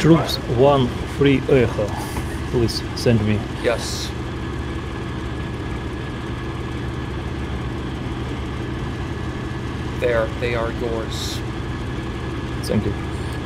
Troops 1 free Echo. Please send me. Yes. There, they are yours. Thank you.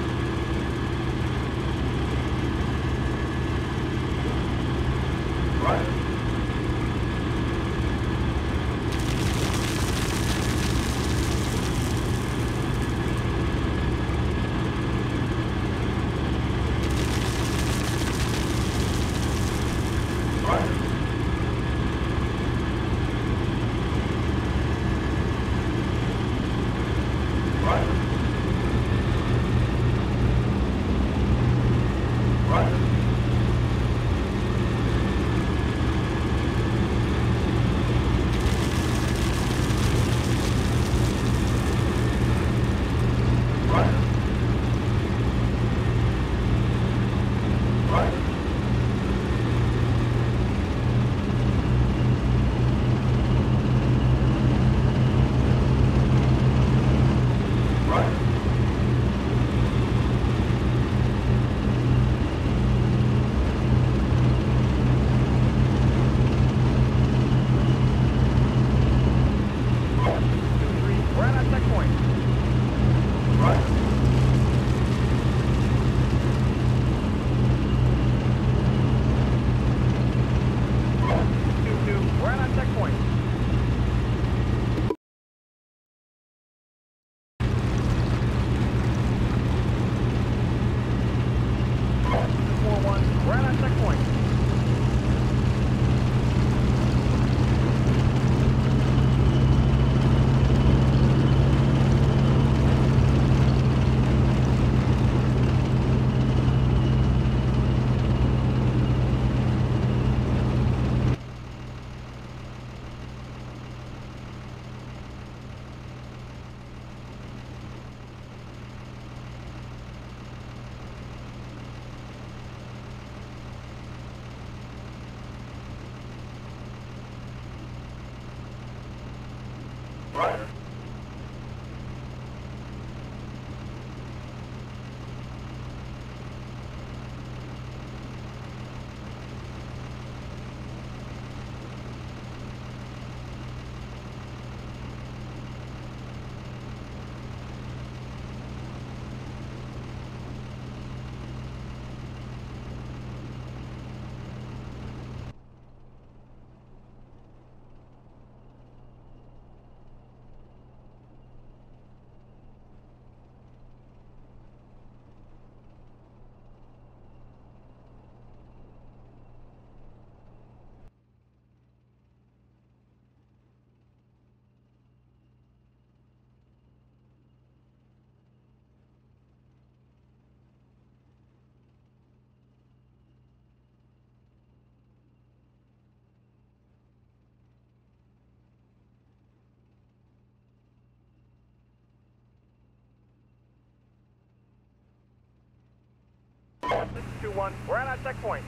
This is 2-1. We're at our checkpoint.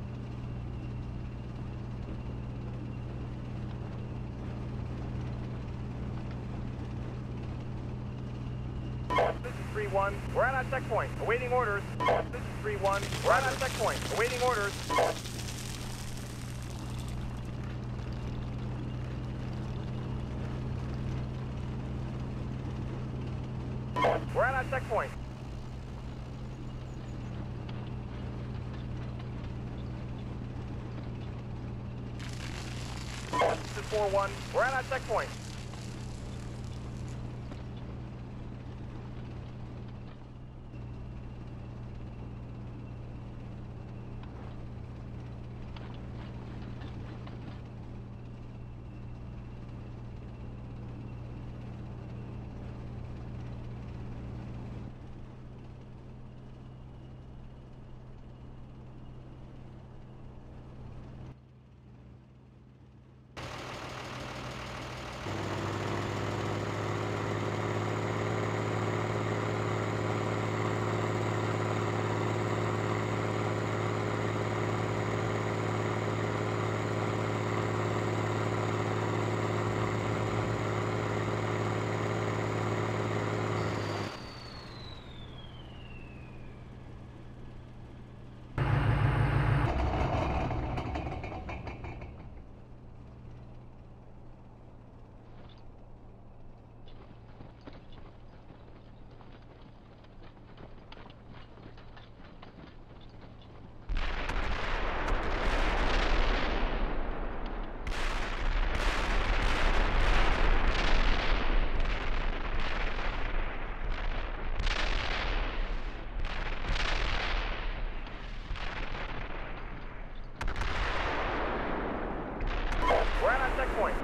This is 3-1. We're at our checkpoint. Awaiting orders. This is 3-1. We're at our checkpoint. Awaiting orders. We're at our checkpoint. This is 4-1. We're at our checkpoint.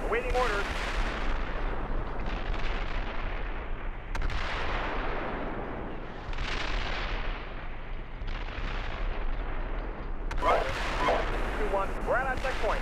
Awaiting orders. Roger. 2-1. We're at our checkpoint.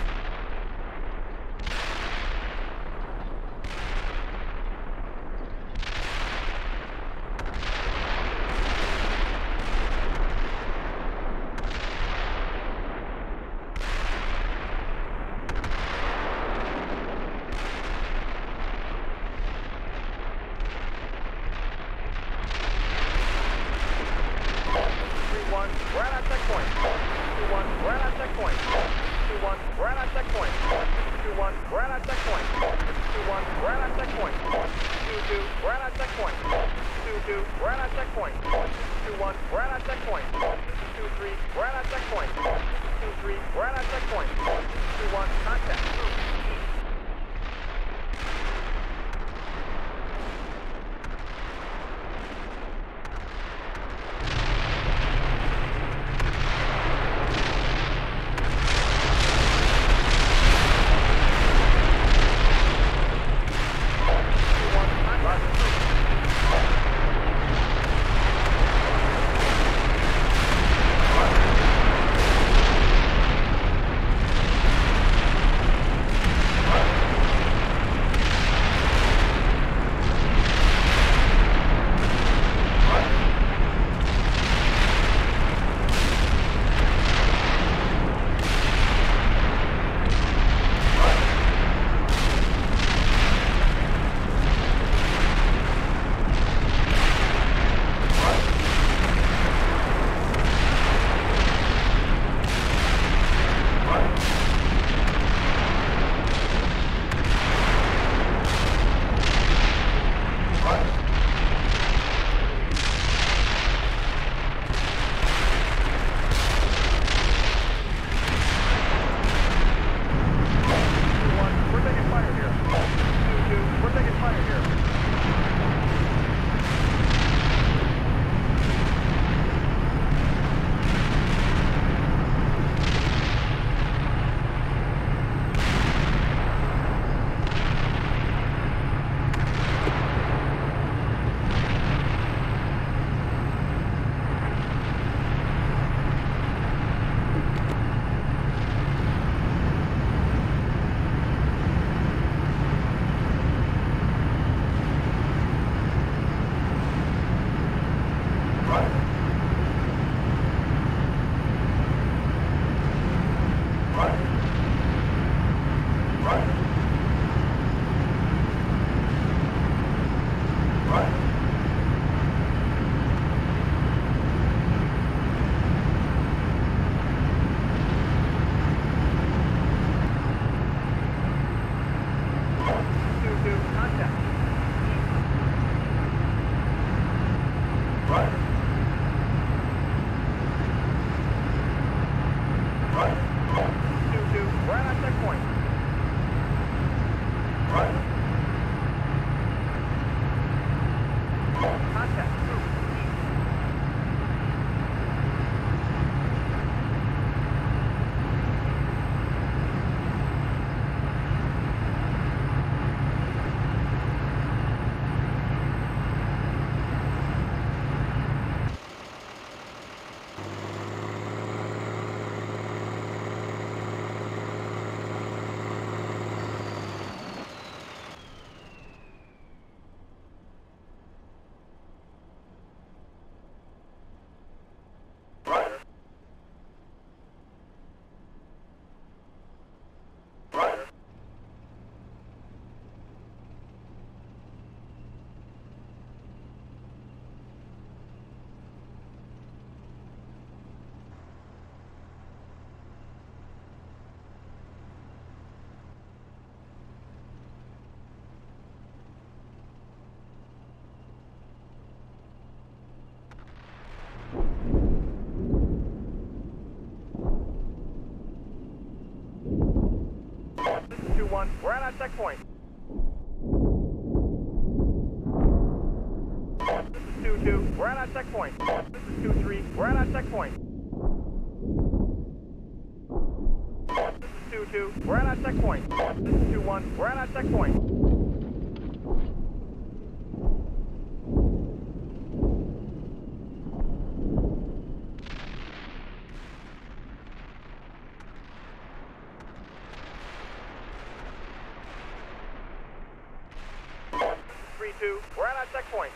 We're at our checkpoint. 2-1, we're at our checkpoint. 2-1, we're at our checkpoint. 2-1, we're at our checkpoint. 2-1, we're at our checkpoint. 2-2, we're at our checkpoint. 2-2, we're at our checkpoint. 2-1, we're at our checkpoint. 2-3, we're at our checkpoint. 2-3, we're at our checkpoint. 2-1, contact. We're at our checkpoint. This is 2-2. We're at our checkpoint. This is 2-3. We're at our checkpoint. This is 2-2, we're at our checkpoint. This is 2-1, we're at our checkpoint. We're at our checkpoint.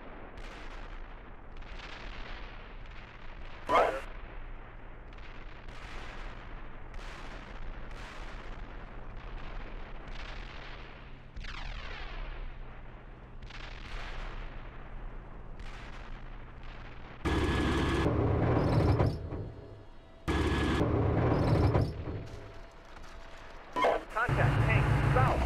Roger. Contact, tank, south.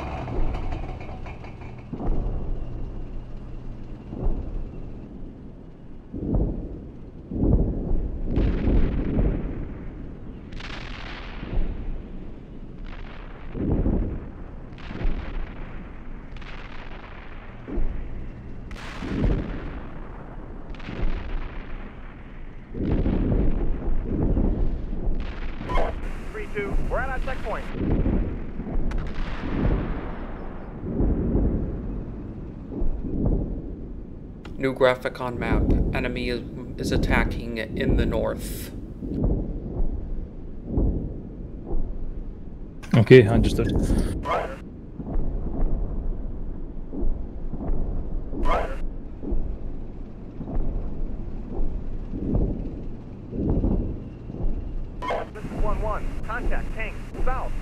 We're at our checkpoint. New graphic on map. Enemy is attacking in the north. Okay, understood. Roger. Roger. This is 1-1. Contact tank south.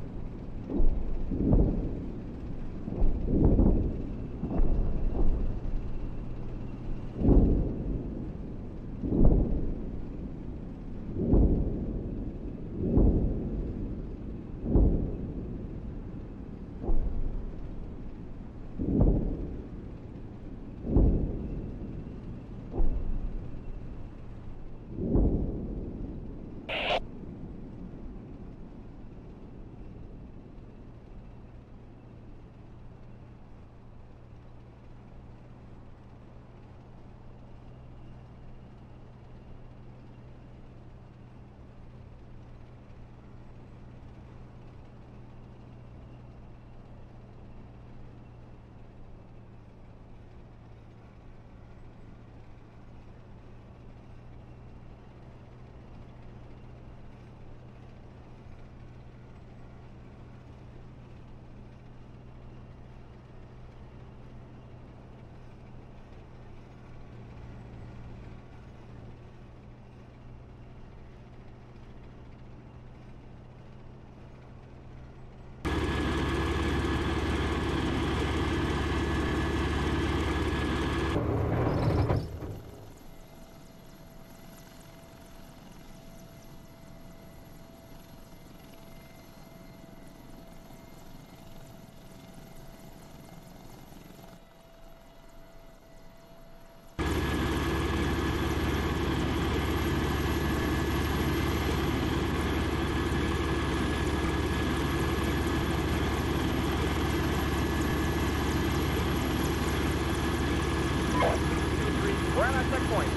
We're at our checkpoint.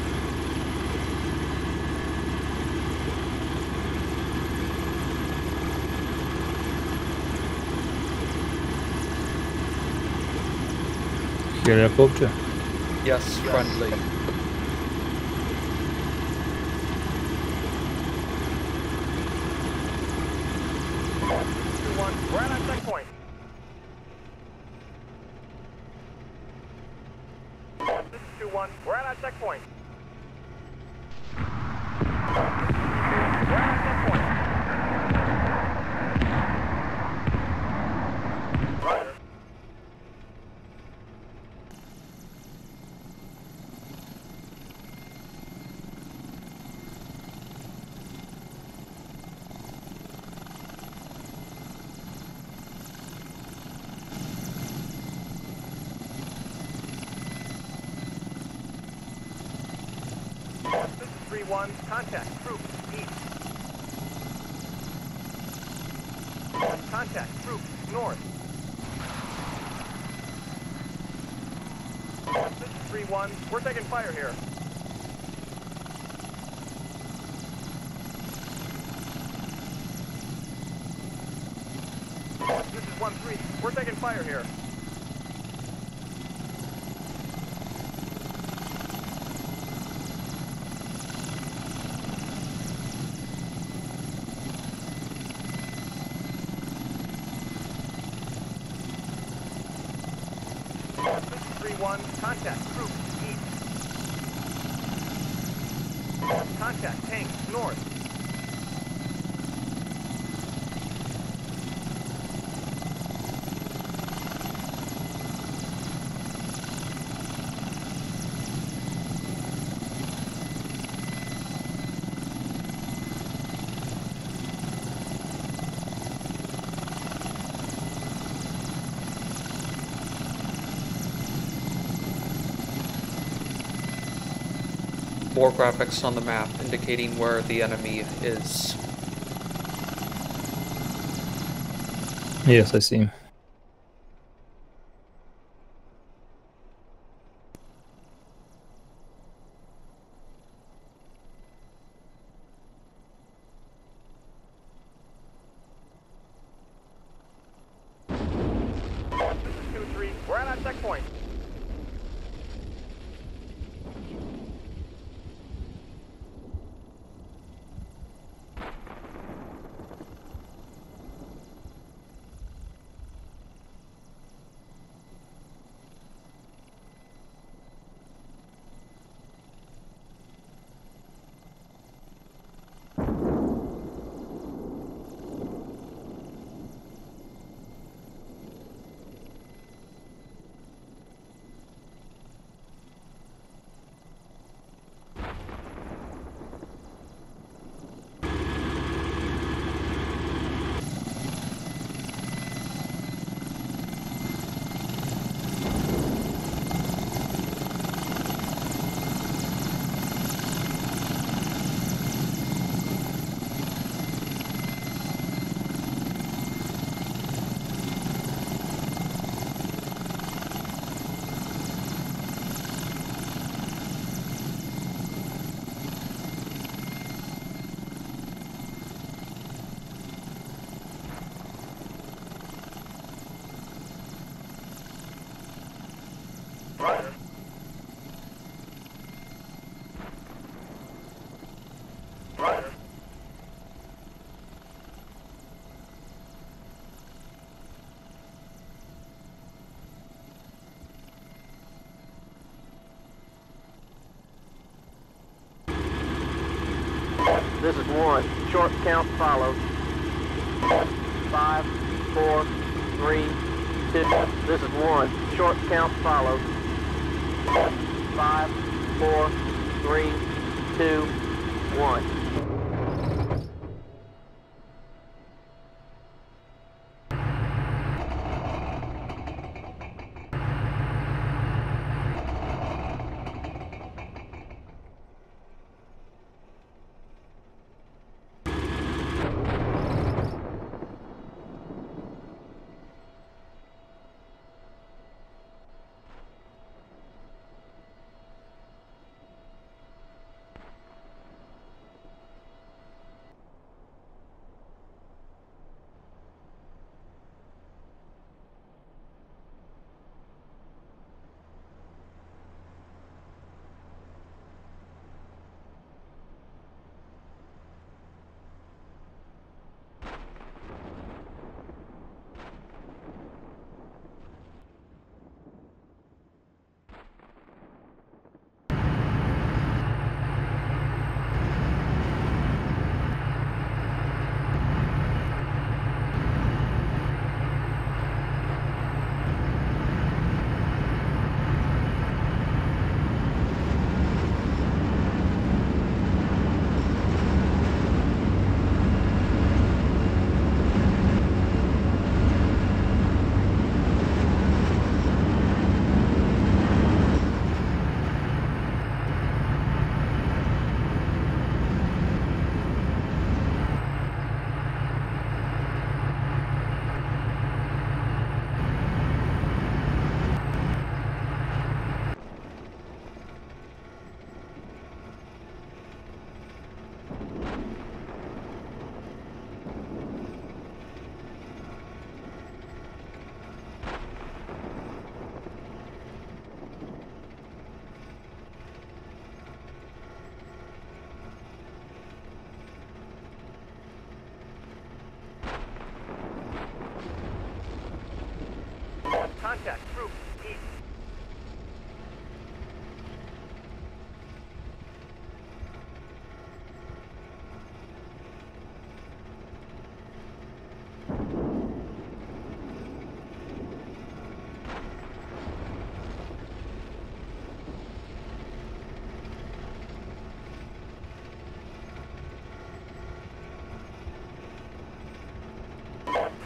Helicopter. Yes, friendly. We're at our checkpoint. This is 2-1. We're at our checkpoint. We're at our checkpoint. Roger. This is 3-1. Contact. Troops. East. Contact. Troops. North. This is 3-1. We're taking fire here. 1-3, we're taking fire here. Contact, troops, east. Contact, tanks, north. More graphics on the map indicating where the enemy is. Yes, I see. This is 2-3, we're at our checkpoint. Roger. Roger. This is 1. Short count follows. 5, 4, 3, 2. This is 1. Short count follows. 5, 4, 3, 2, 1.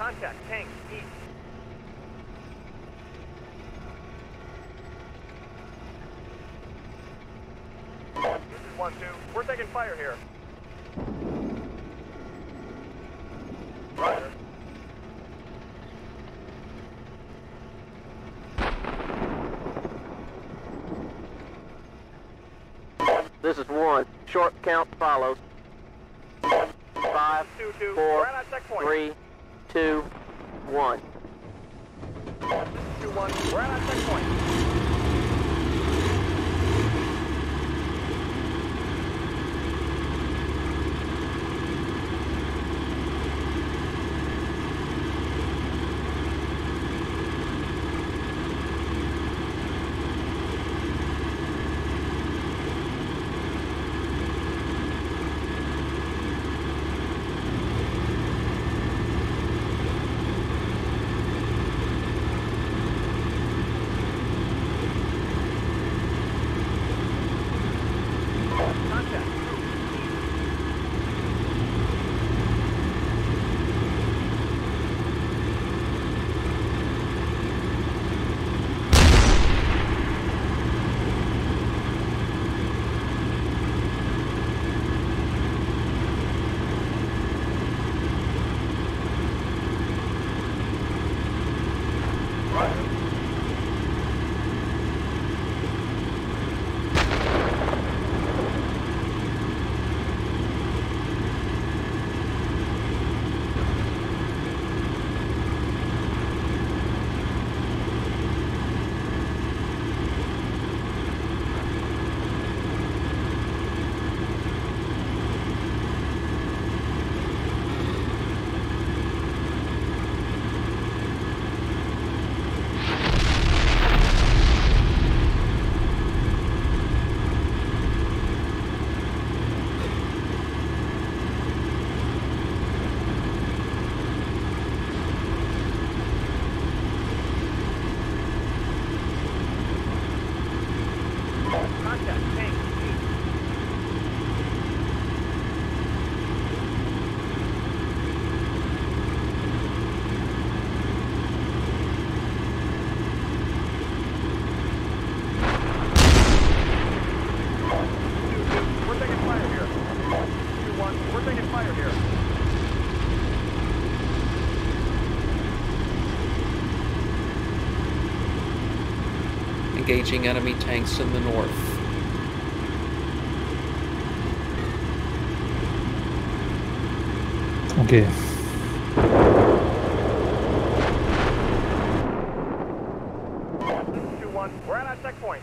Contact, tank, east. This is 1-2. We're taking fire here. Roger. This is 1. Short count follows. 5, 2-2. 4, We're at our checkpoint. 3, 2, 1. 2-1. We're at our checkpoint. Engaging enemy tanks in the north. Okay. 2-1. We're at our checkpoint.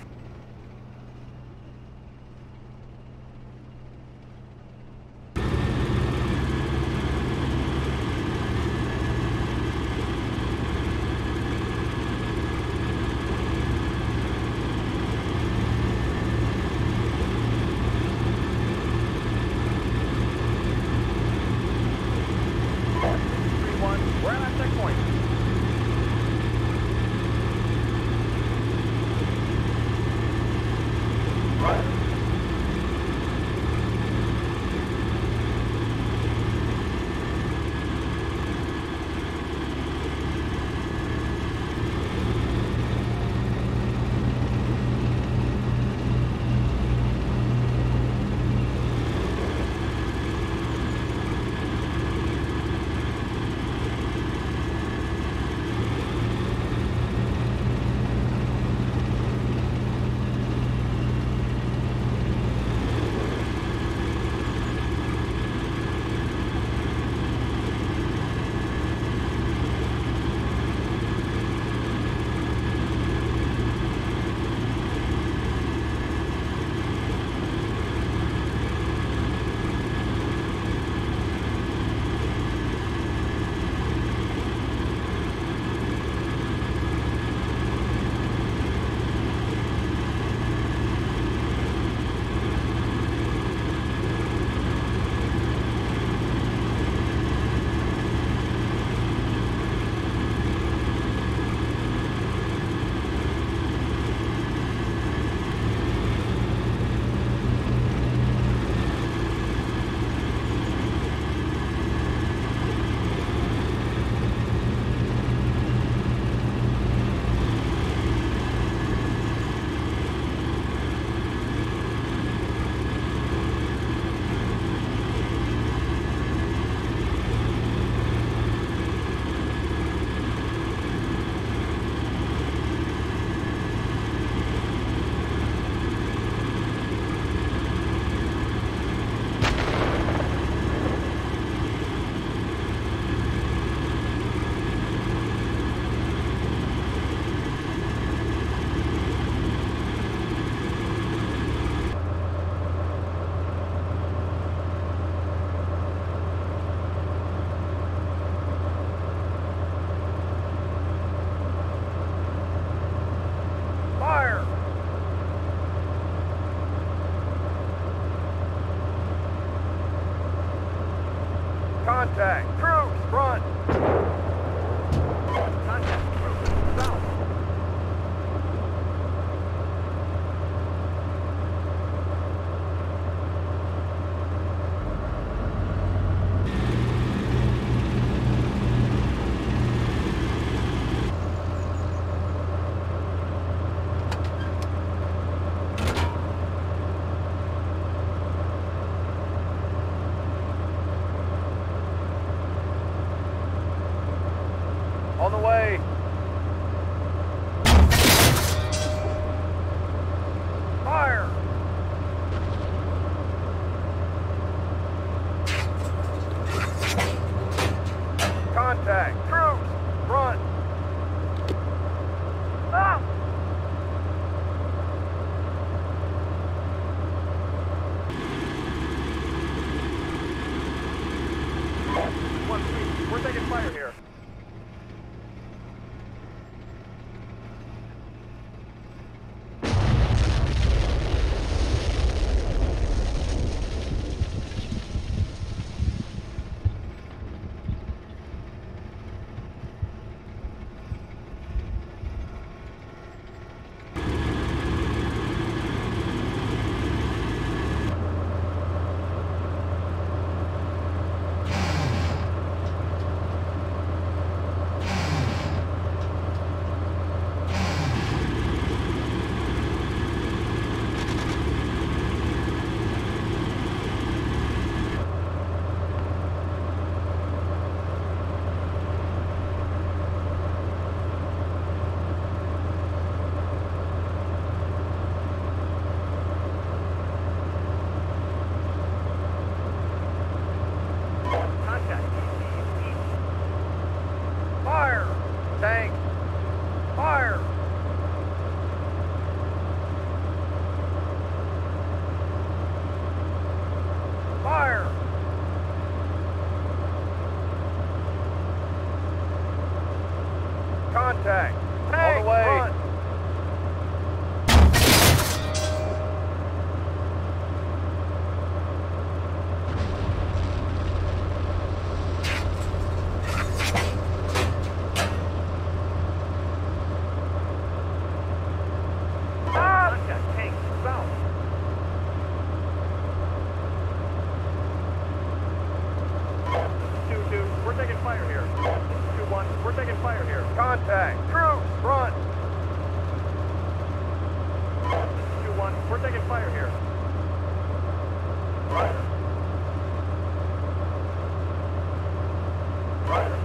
On the way. Fire! Contact. Troops! Front! Ah! We're taking fire here. Fire! Tank! Fire! Fire! Contact! Tank! On the way! Front. We're taking fire here. 2-1, we're taking fire here. Contact. Troops, front. 2-1, we're taking fire here. Roger. Roger.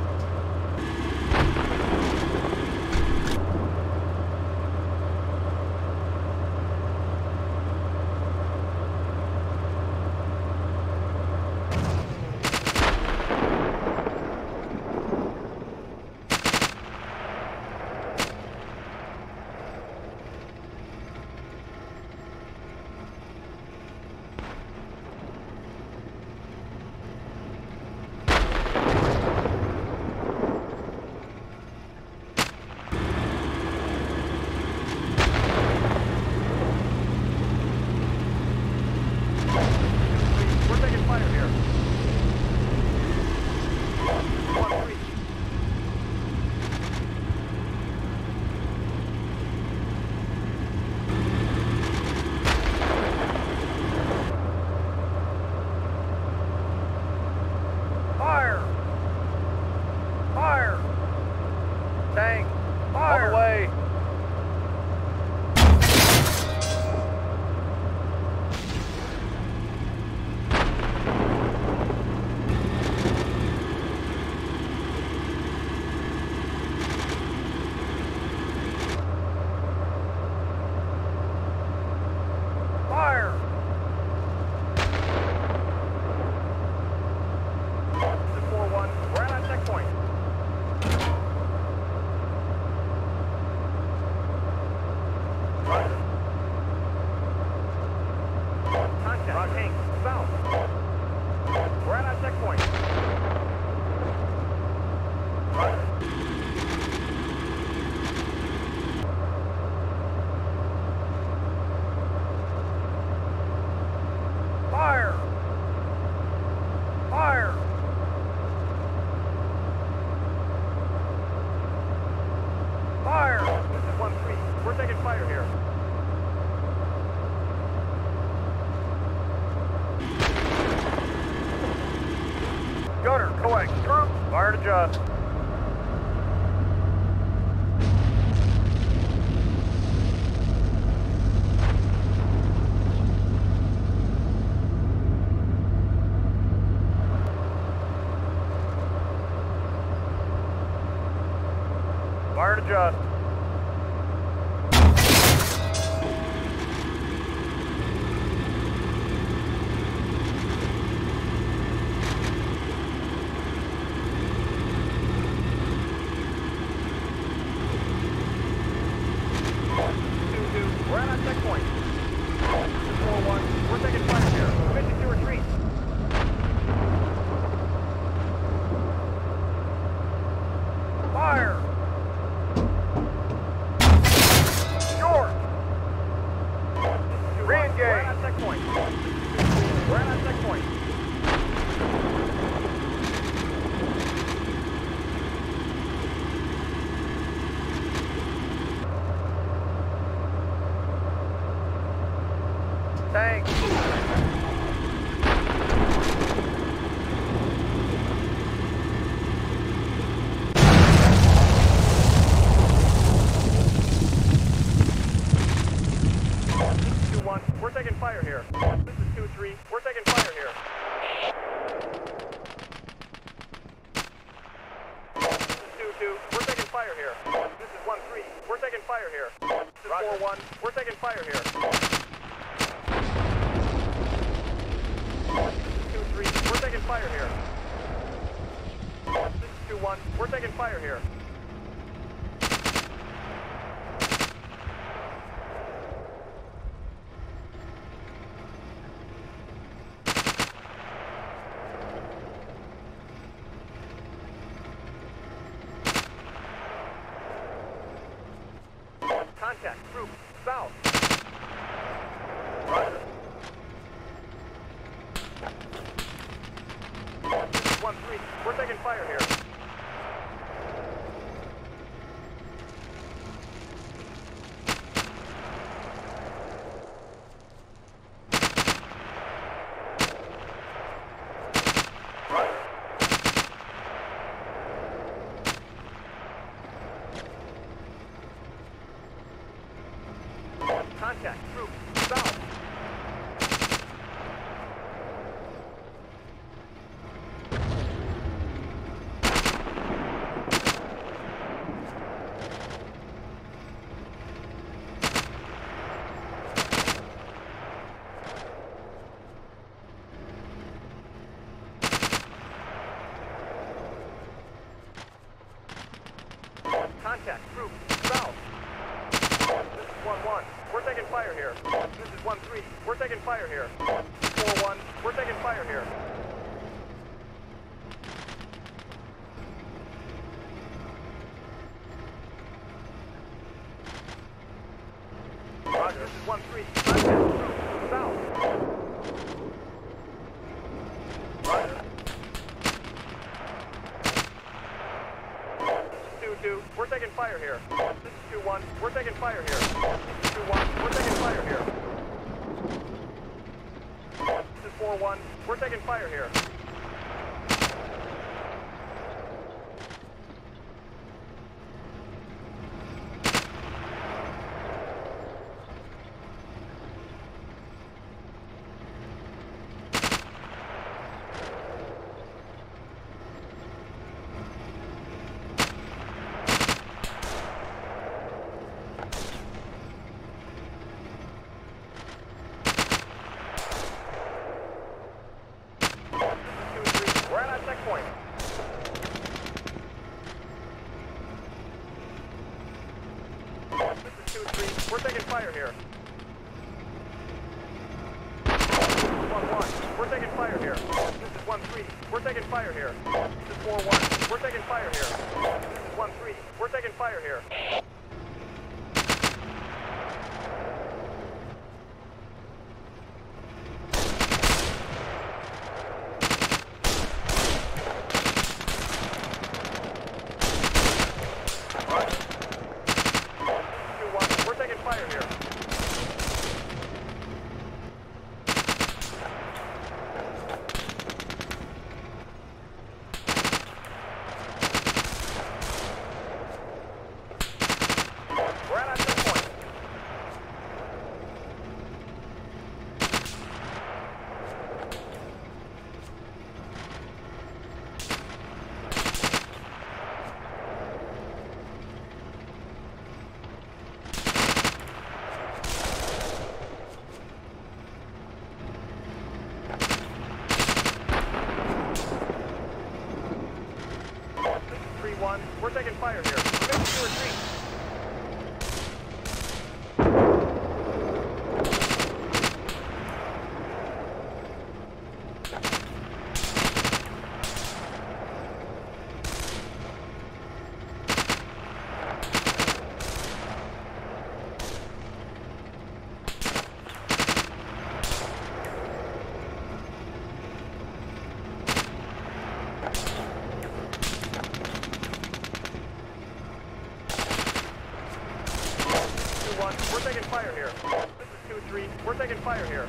Tank! Fire! On the way! Fire! 4-1, we're at our checkpoint. Roger. Contact. Tank. South. We're at our checkpoint. Roger. Fire! Fire! Fire! This is 1-3. We're taking fire here. Gunner, coax. Troops, fire to adjust. Fire and adjust. We're at our checkpoint. 4-1. We're taking fire here. Mission to retreat. Fire! Short! Re-engage. We're at our checkpoint. We're at our checkpoint. Thanks. We're taking fire here. This is 2-3. We're taking fire here. This is 2-2. We're taking fire here. This is 1-3. We're taking fire here. This is 4-1. We're taking fire here. This is 2-3. We're taking fire here. This is 2-1. We're taking fire here. Contact, group, south. Roger. This is 1-3. We're taking fire here. Roger. Contact, group, south. Contact, group, south. This is 1-1. We're taking fire here. This is 1-3. We're taking fire here. 4-1. We're taking fire here. Roger. This is 1-3. Contact, group, south. Roger. This is 2-2. We're taking fire here. This is 2-1. We're taking fire here. This is 2-1. We're taking fire here. This is 4-1. We're taking fire here. Checkpoint. This is 2-3. We're taking fire here. This is 1-1. We're taking fire here. This is 1-3. We're taking fire here. This is 4-1. We're taking fire here. This is 1-3. We're taking fire here. 3-1, we're taking fire here. Permission to retreat. We're taking fire here. This is 2-3. We're taking fire here.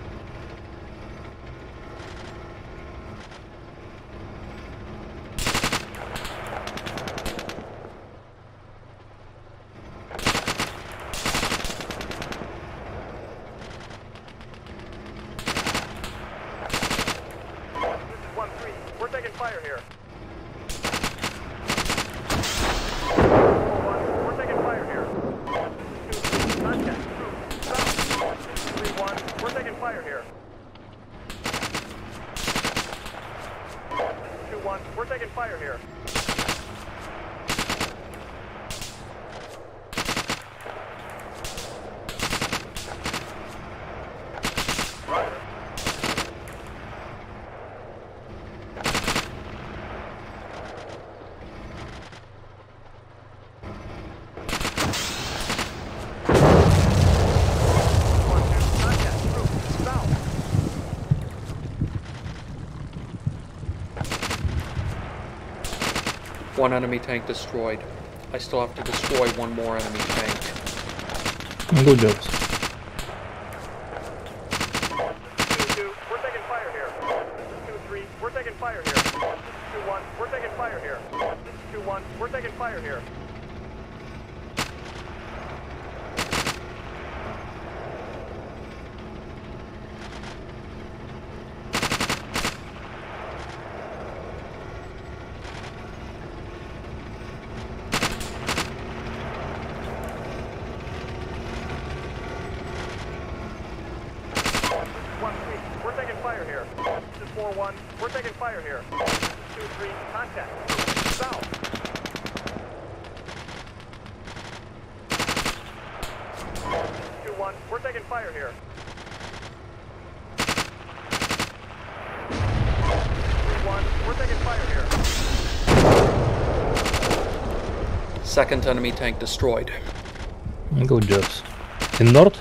This is 1-3. We're taking fire here. 4-1. We're taking fire here. Contact. South. 3-1. We're taking fire here. 2-1. We're taking fire here. Roger. One enemy tank destroyed. I still have to destroy one more enemy tank. Good jobs. 2-2, we're taking fire here. 2-3, we're taking fire here. 2-1, we're taking fire here. 2-1, we're taking fire here. We're taking fire here. This is 4-1. We're taking fire here. 2-3. Contact. South. 2-1. We're taking fire here. 3-1. We're taking fire here. Second enemy tank destroyed. Good jobs. In north?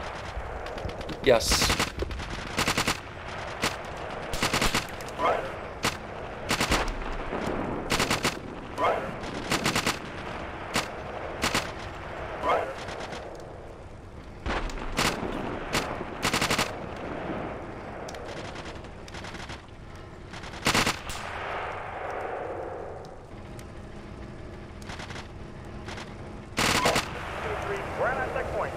Yes. We're at our checkpoint.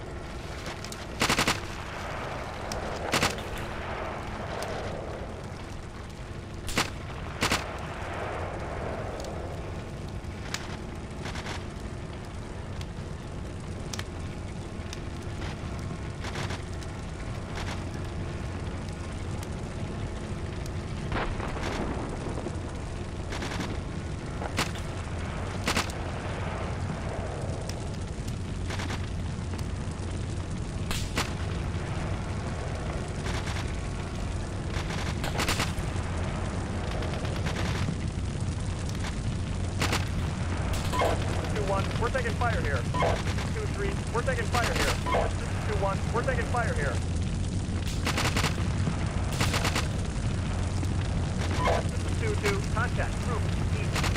We're taking fire here. 2-3, we're taking fire here. 2-1, we're taking fire here. This is 2-2, contact, group, east.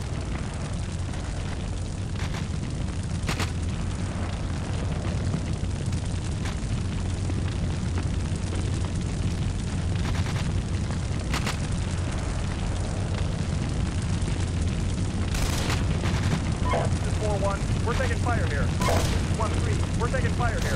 This is 4-1, we're taking fire here. 1-3, we're taking fire here.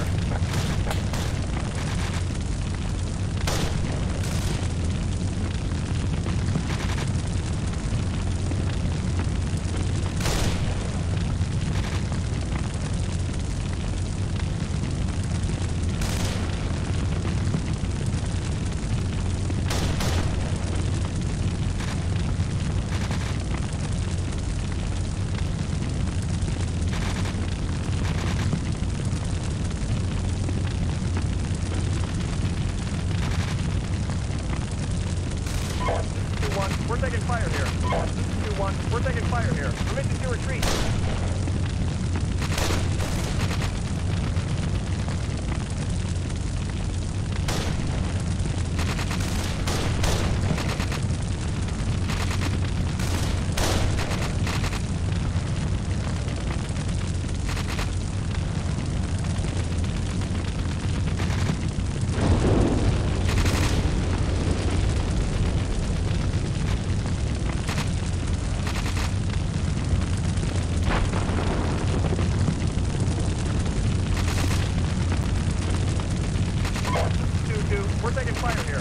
Permission to retreat. We're taking fire here.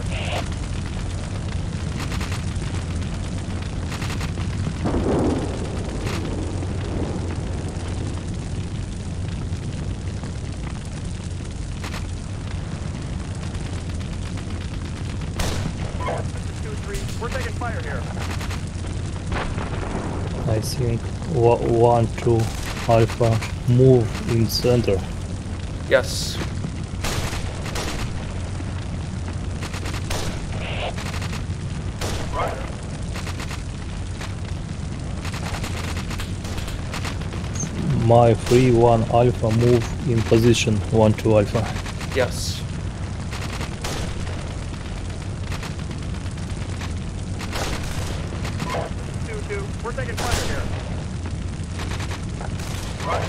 This is 2-3. We're taking fire here. I think 1-2 Alpha move in center. Yes. My 3-1 Alpha move in position 1-2 Alpha. Yes. We're taking fire here. Roger.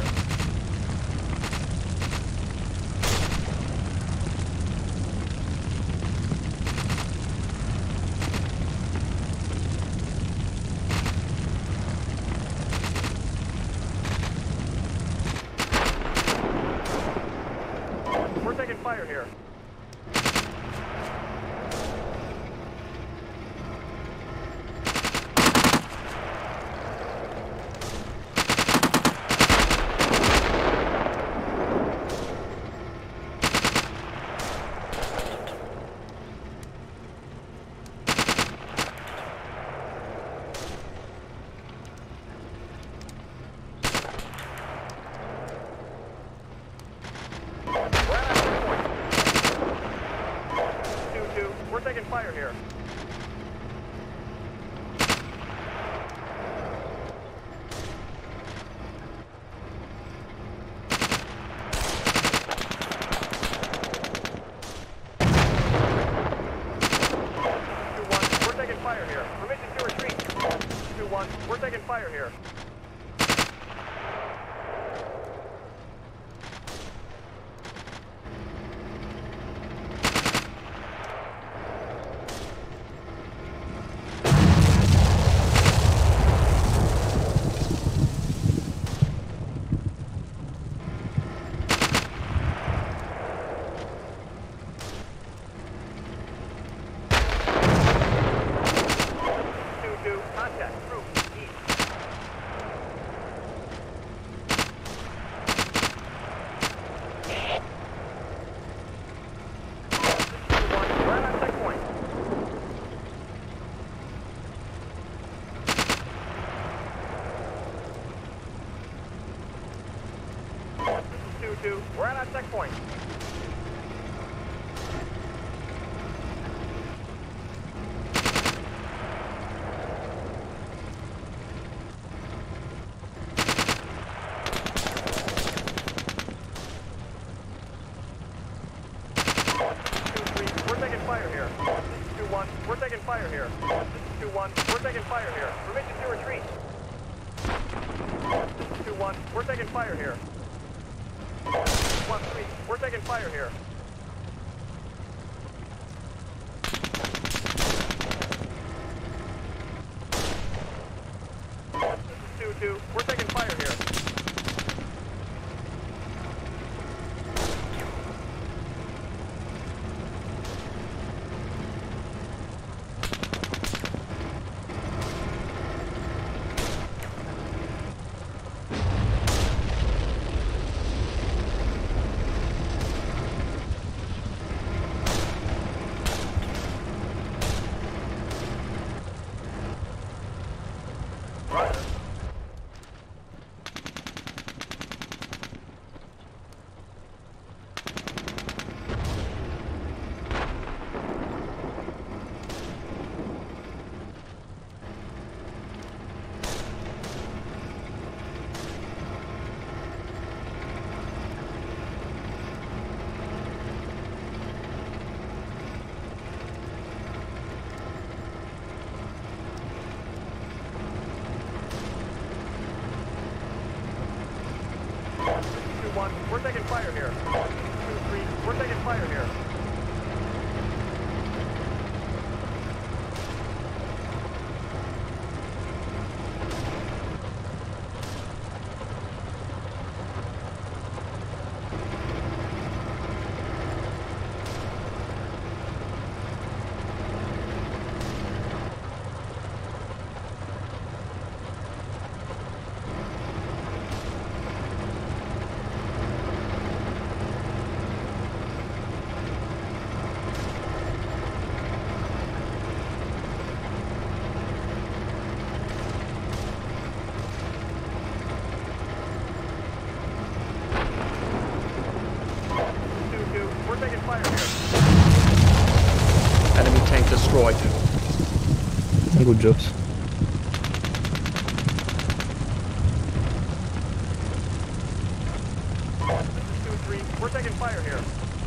We're taking fire here. We're taking fire here. We're taking fire here. Permission to retreat. 2-1. We're taking fire here. Contact. Through. East. Right on checkpoint. This is 2-2. We're on checkpoint. We're taking fire here. This is 2-1. We're taking fire here. This is 2-1. We're taking fire here. Permission to retreat. This is 2-1. We're taking fire here. 1-3. We're taking fire here. This is 2-2. We're taking fire here. 2-1, we're taking fire here. 2-3, we're taking fire here. Enemy tank destroyed. Good jobs. This is 2-3, we're taking fire here.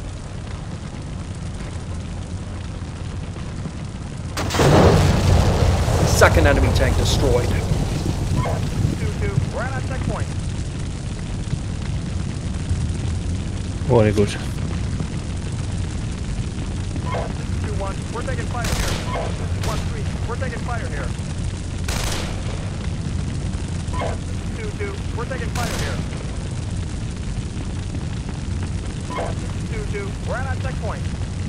Second enemy tank destroyed. 2-2, we're at our checkpoint. Very good. 2-1, we're taking fire here. 1-3, we're taking fire here. 2-2, we're taking fire here. 2-2, we're at our checkpoint.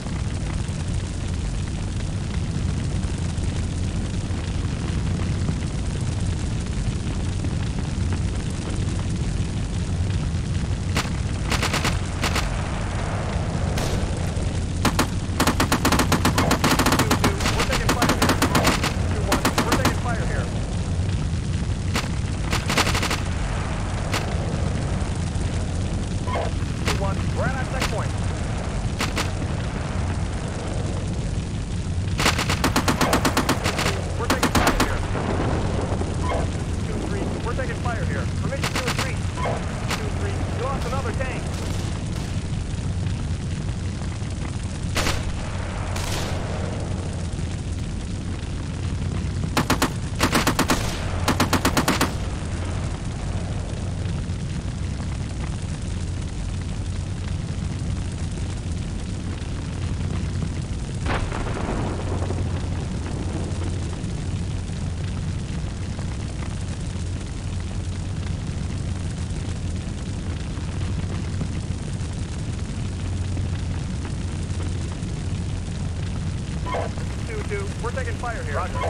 We're taking fire here. Roger.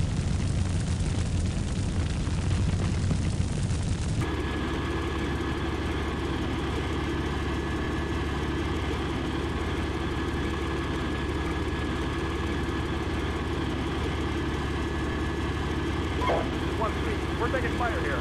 We're taking fire here.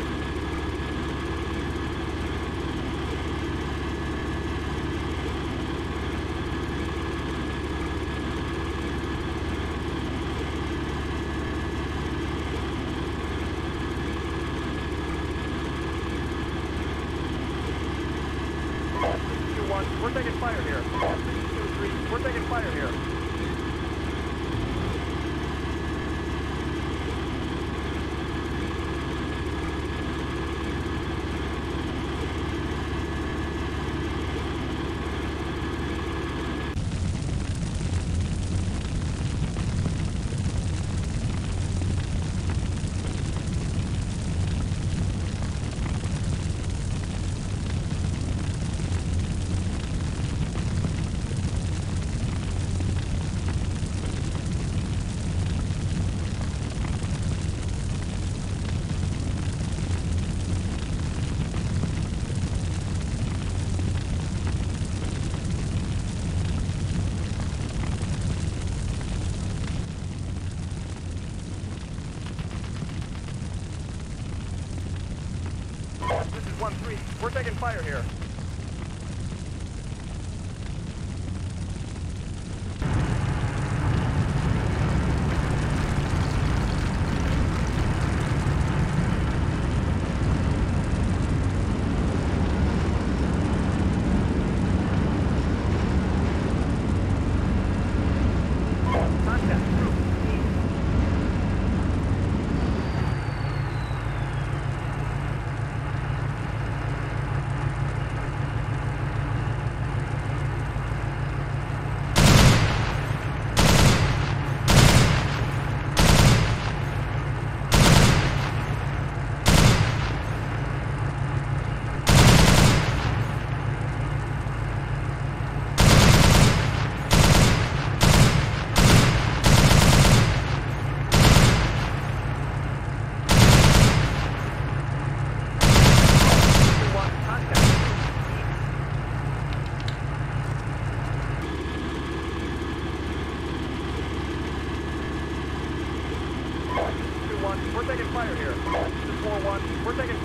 We're taking fire here. 2-3, we're taking fire here. This is 1-3. We're taking fire here.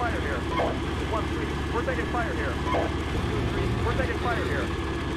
fire here. 1-3, we're taking fire here. 2-3, we're taking fire here.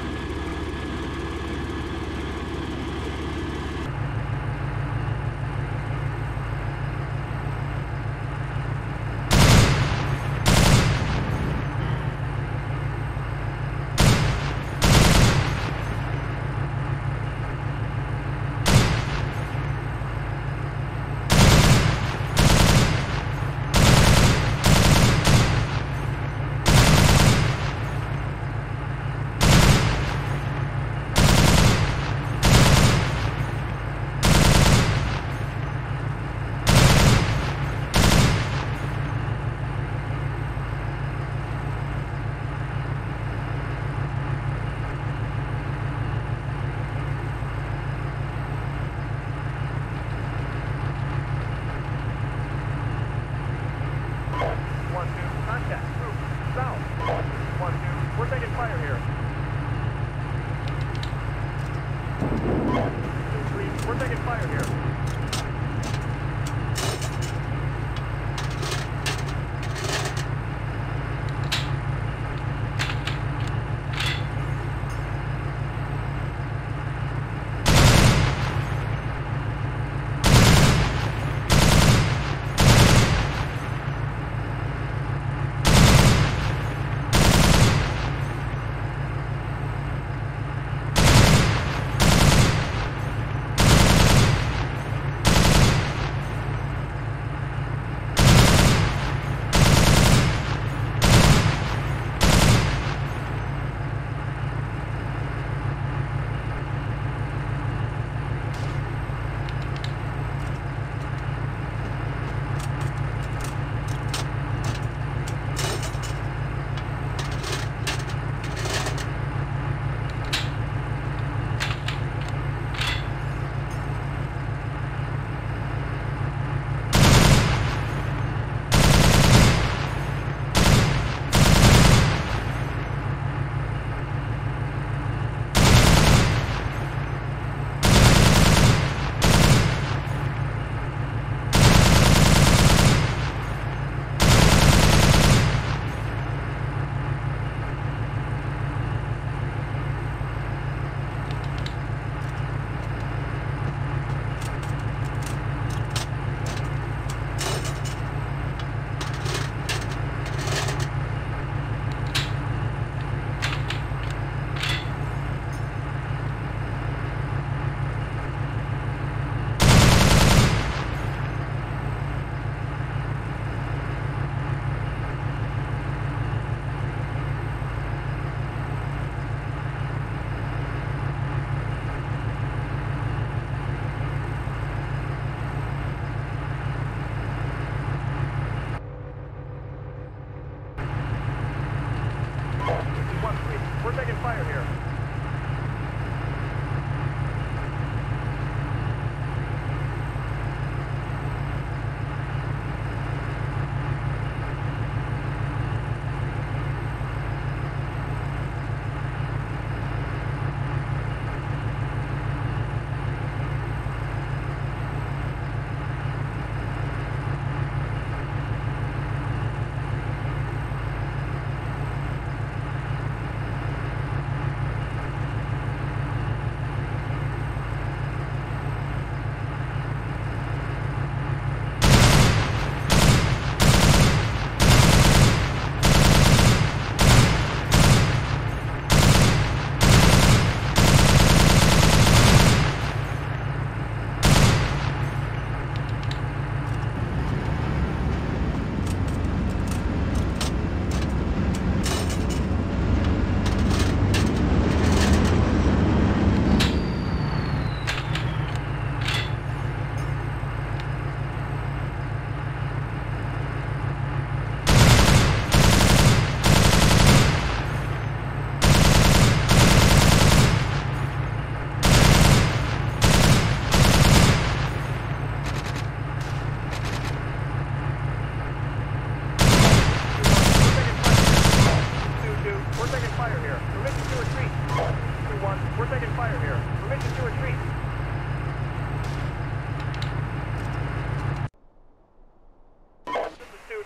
We're taking fire here.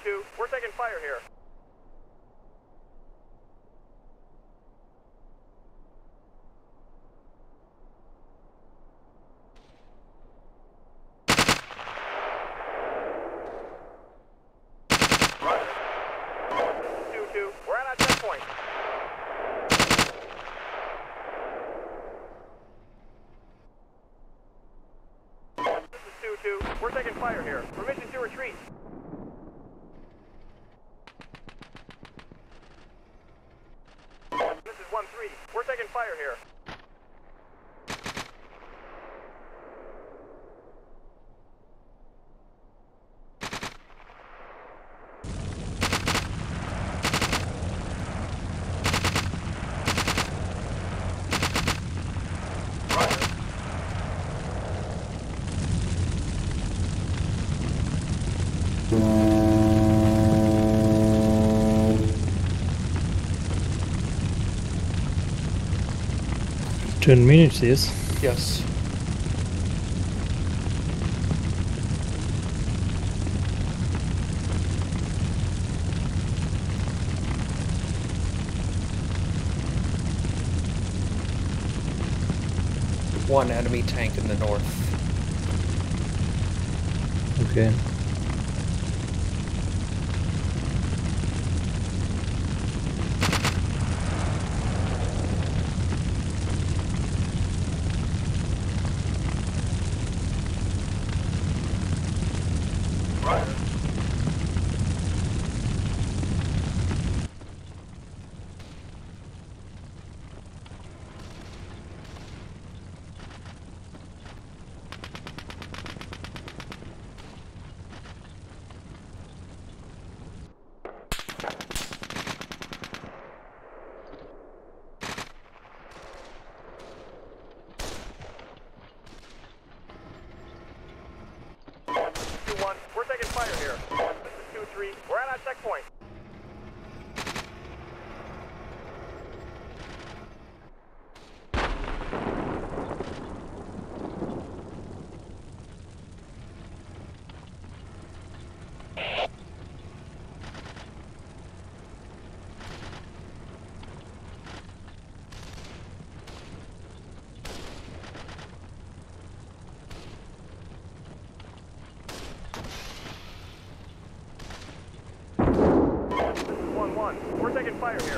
2-2, we're taking fire here. Roger. 2-2, we're at our checkpoint. This is 2-2, we're taking fire here. Permission to retreat. This is 1-3, we're taking fire here. Roger. 10 minutes, yes. Yes. One enemy tank in the north. Okay. Roger. We're taking fire here. This is 2-3. We're at our checkpoint. This is 1-1. We're taking fire here.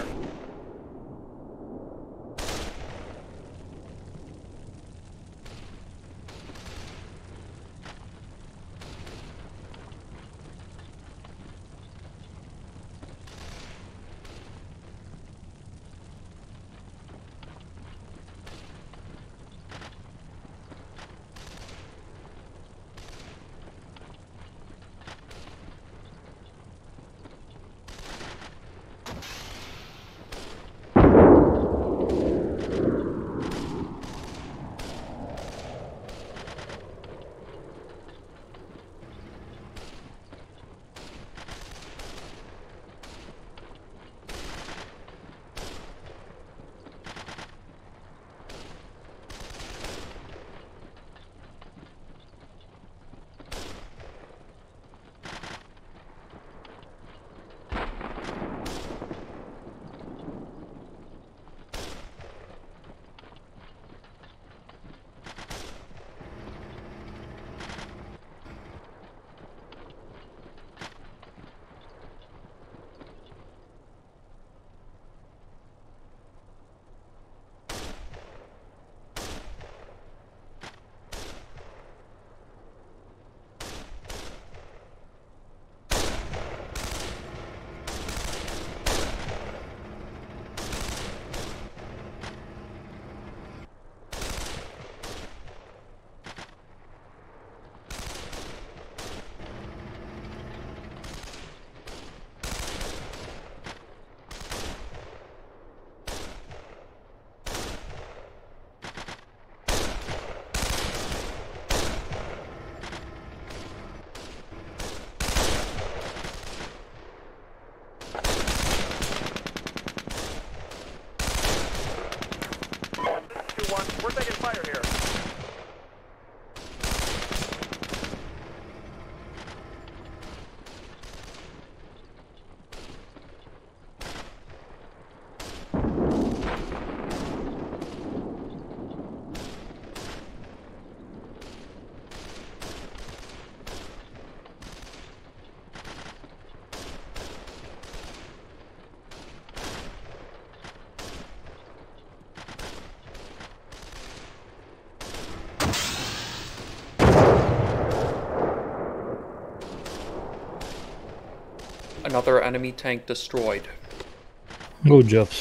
Another enemy tank destroyed. Good jobs.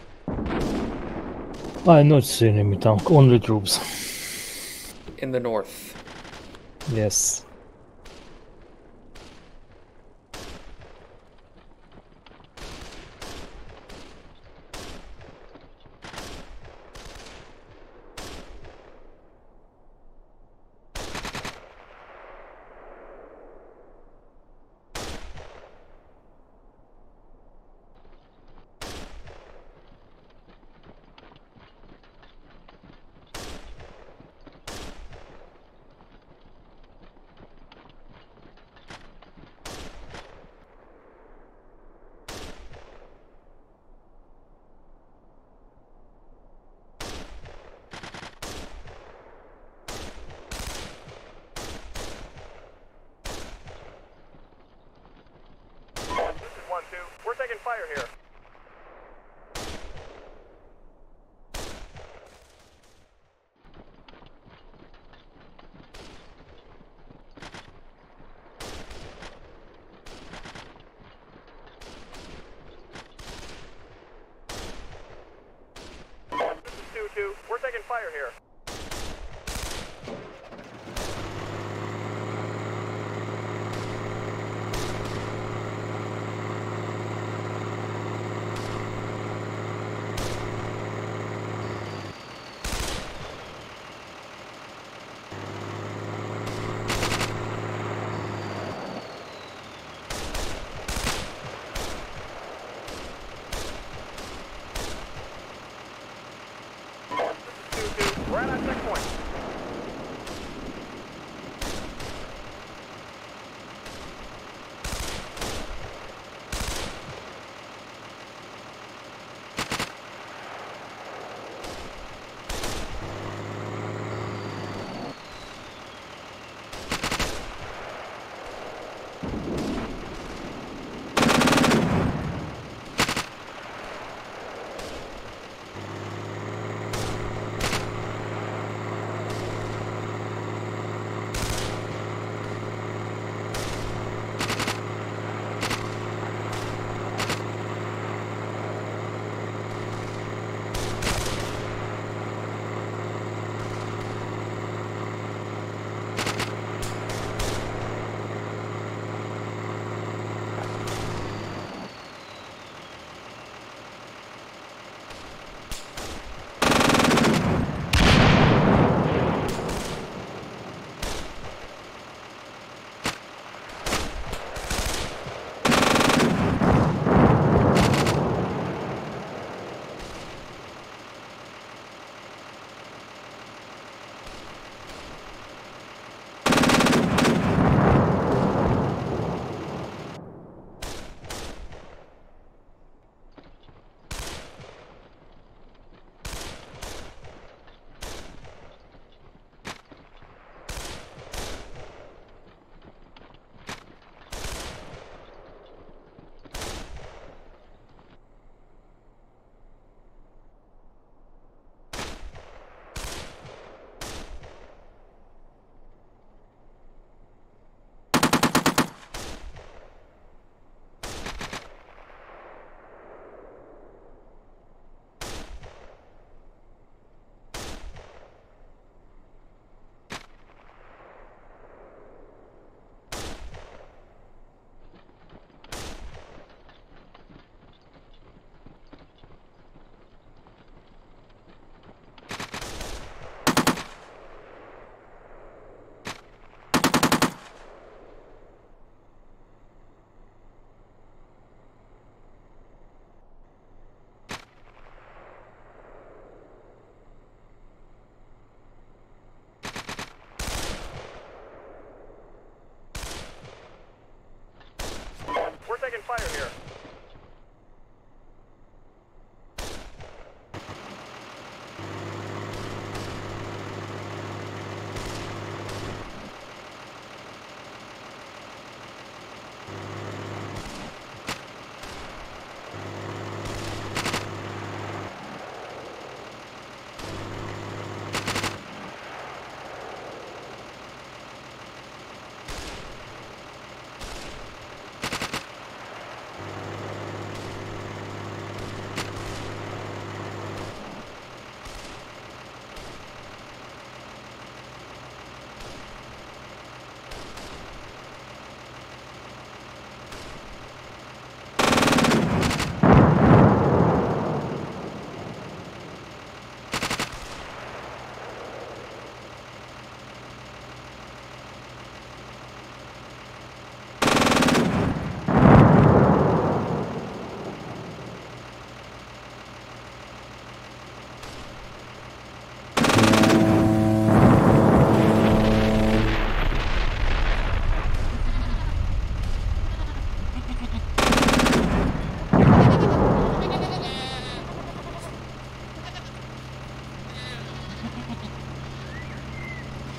I not see enemy tank, only troops. In the north. Yes. We're taking fire here. This is 2-2. We're taking fire here.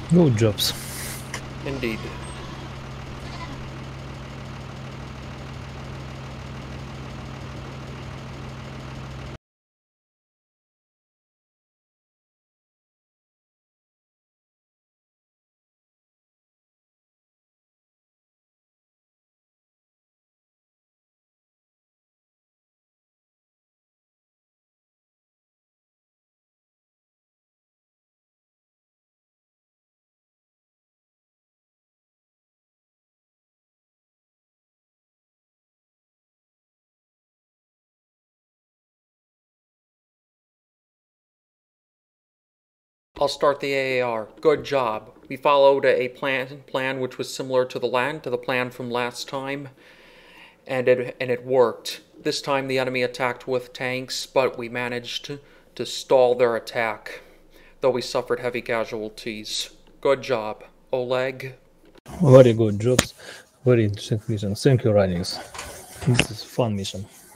Good jobs. Indeed. I'll start the AAR. Good job. We followed a plan which was similar to the plan from last time, and it worked. This time the enemy attacked with tanks, but we managed to stall their attack, though we suffered heavy casualties. Good job. Oleg? Very good jobs. Very interesting mission. Thank you, Iranians. This is a fun mission.